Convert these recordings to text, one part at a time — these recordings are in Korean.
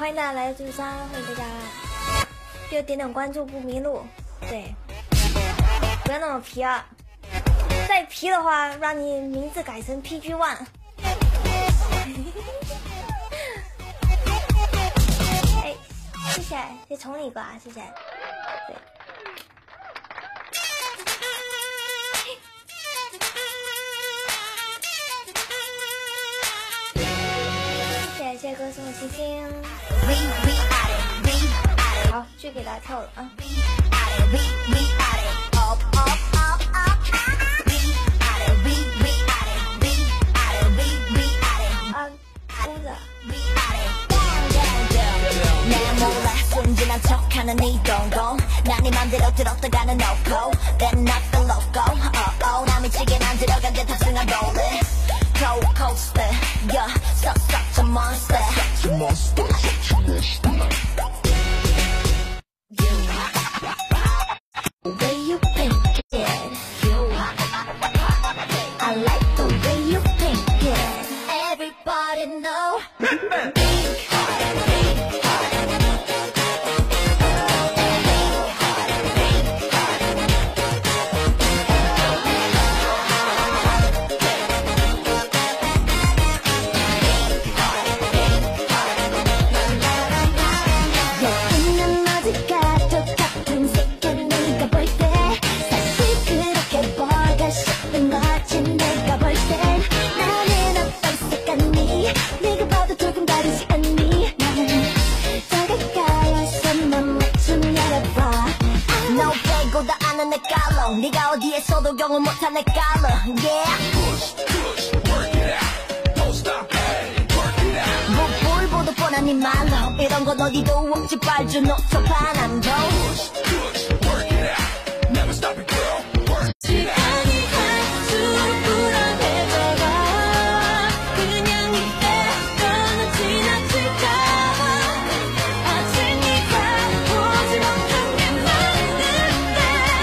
欢迎大家来到53，欢迎大家记得点点关注不迷路，对，不要那么皮啊，再皮的话让你名字改成 PG1。哎，谢谢，先宠你一个啊，谢谢。对。谢谢歌送的星星，好，去给大家跳了啊！啊，屋子。 순진한 척하는 이 동공 난 네 맘대로 들었다가는 no-go Then not the logo 나 미치게 만들어간 데 탑승한 rolling Cold coaster Yeah, such a monster Such a monster Such a monster You The way you paint it You I like the way you paint it Everybody know 네가 어디에서도 경험 못한 내 깔러 Yeah Push, push, work it out Don't stop, hey, work it out 뭘 보도 뻔한 네 말로 이런 건 어디도 없지 빨주 노초판 안도 Push, push, work it out Never stop it girl, work it out 시간이 갈수록 불안해져가 그냥 이대로는 지나칠까봐 아직 네가 보지 못한 게 많은데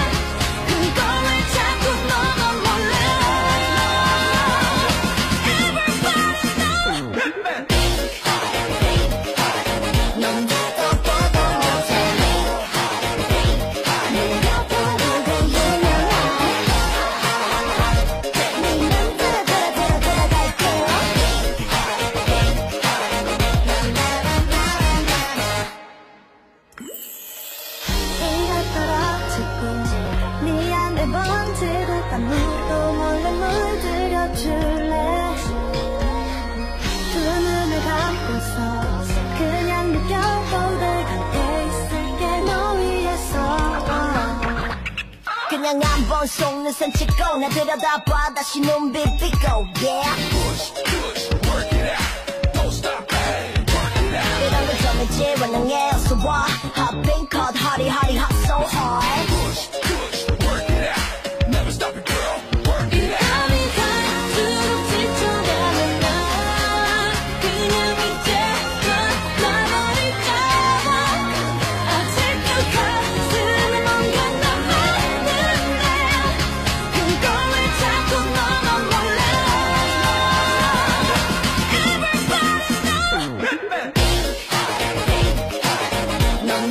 아무도 몰래 물들여줄래 두 눈을 감고서 그냥 느껴보듯 곁에 있을게 너 위해서 그냥 한번 속눈썹 찍고 나 들여다봐 다시 눈빛 비고 Yeah Push, push, work it out Don't stop, hey, work it out 이런 거 정해지 원앙에 어서 와 Hot pink, hot, hotty, hotty, hot so hard Push, push, work it out Never stop it girl, work it out 밤이 갈수록 지쳐가는 나 그냥 이제껏 놔버릴까봐 아직도 가슴에 뭔가 남아있는데 그걸 왜 자꾸 너만 몰라 Everybody know 넌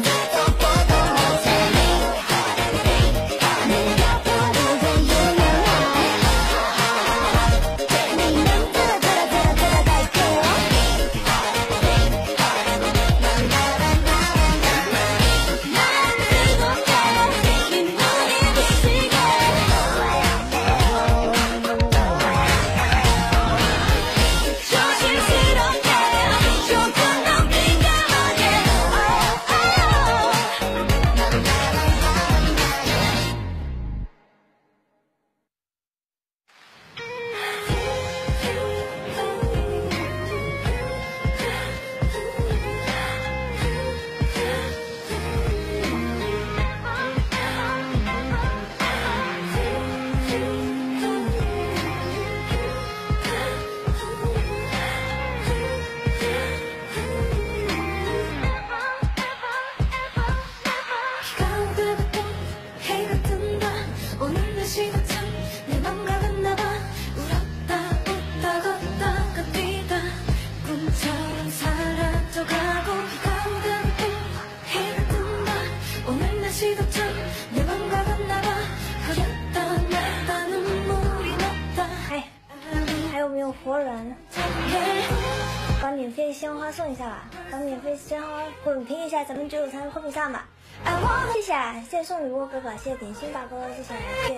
免费鲜花送一下吧，把免费鲜花滚屏一下，咱们只有才能扣屏上吧。谢谢，谢谢送礼物哥哥，谢谢点心大哥，谢谢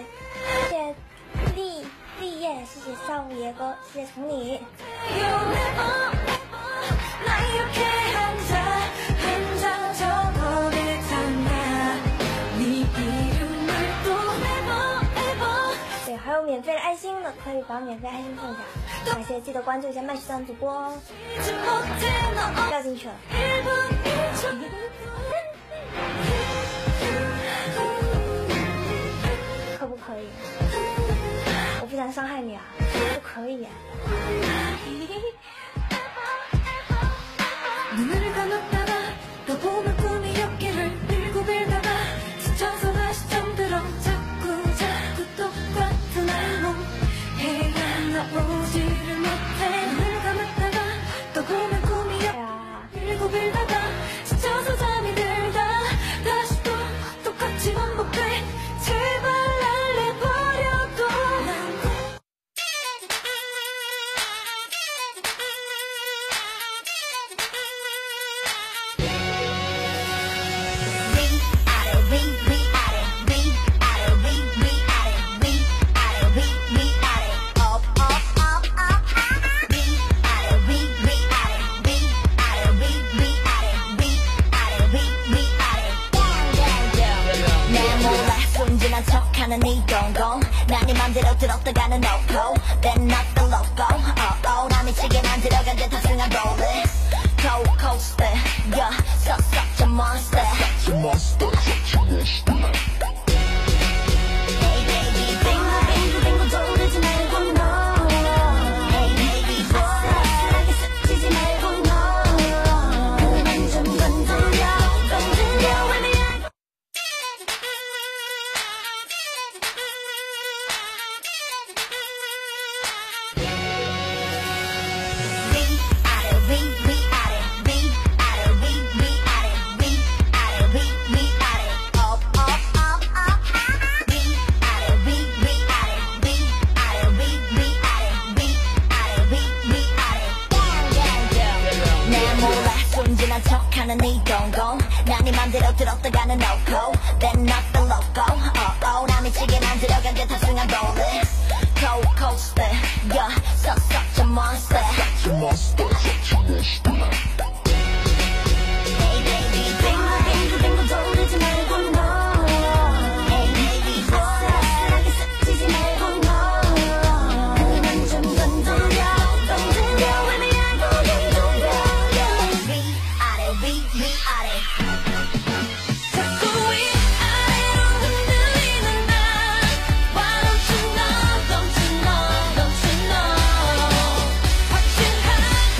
立业，谢谢下午爷哥，谢谢从你。对，还有免费的爱心的，可以把免费爱心送一下，感谢，记得关注一下麦序上主播哦。掉进去了。可不可以？我不想伤害你啊，不可以。 난 네 맘대로 들었다가는 no-go Then not the logo 나 미치게 만들어간 듯 탑승한 rolling Cold coaster Yeah, such a monster Hey baby, 빙글빙글 돌리지 말고 no Hey baby, 아슬아슬하게 스치지 말고 no 그만 좀 건드려 척하는 네 동공 난 네 맘대로 들었다가는 no-go Then not the logo 나 미치게 만들어간 듯 탑승한 rolling Cold coaster Yeah, such a monster Hey baby, 빙글빙글 돌리지 말고 no Hey baby, 아슬아슬하게 스치지 말고 no 그만 좀 건드려 왜냐고 건드려 위아래 자꾸 위아래로 흔들리는 나 Why don't you know 확실하게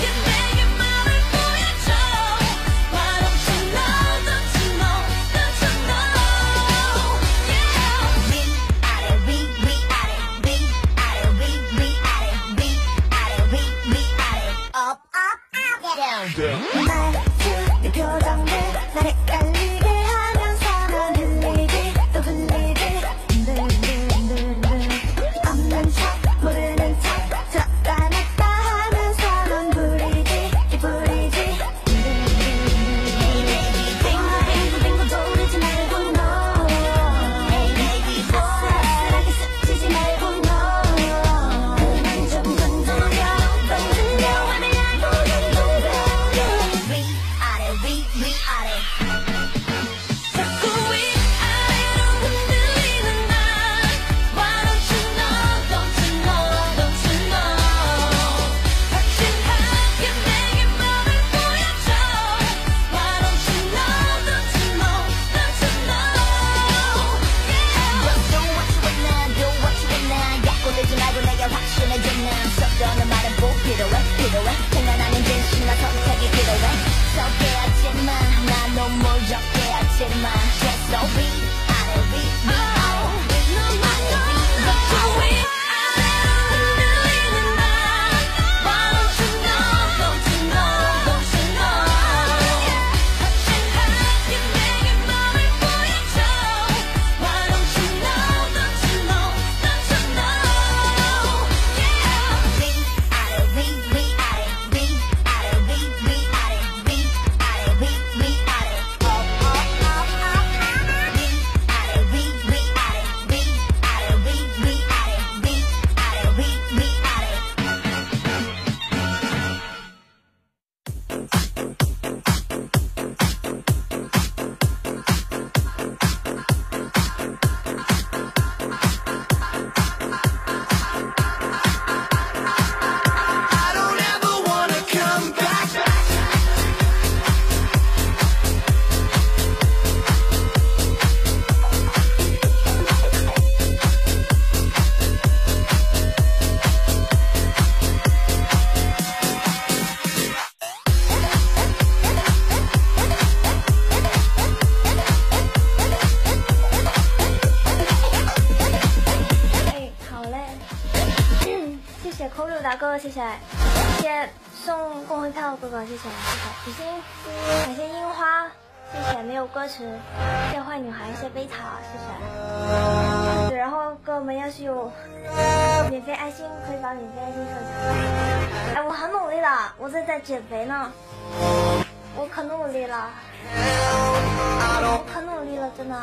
口柳大哥，谢谢，谢谢送公会票哥哥，谢谢谢谢雨欣，感谢樱花，谢谢没有歌词，谢谢坏女孩，谢谢贝塔，谢谢。对，然后哥们要是有免费爱心，可以把免费爱心收起来。哎，我很努力了，我在减肥呢，我可努力了，我可努力了，真的。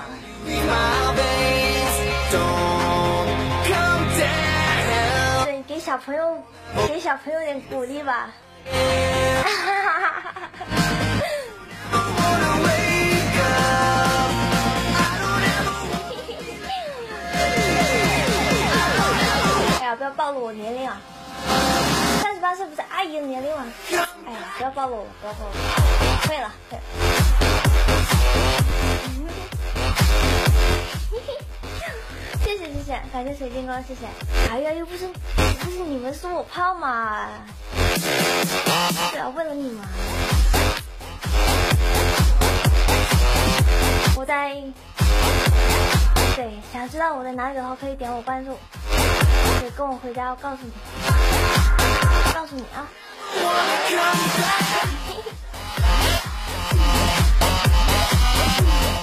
对，给小朋友点鼓励吧。哎呀，不要暴露我年龄啊！38岁不是阿姨的年龄吗？哎呀，不要暴露我，不要暴露我。会了，会了。谢谢谢谢，感谢水晶哥，谢谢。哎呀，又不是你们送我炮嘛？对啊，为了你嘛。我在，对，想知道我在哪里的话，可以点我关注。对，跟我回家，我告诉你，告诉你啊。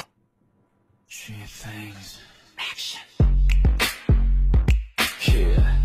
Three things. Action. Yeah.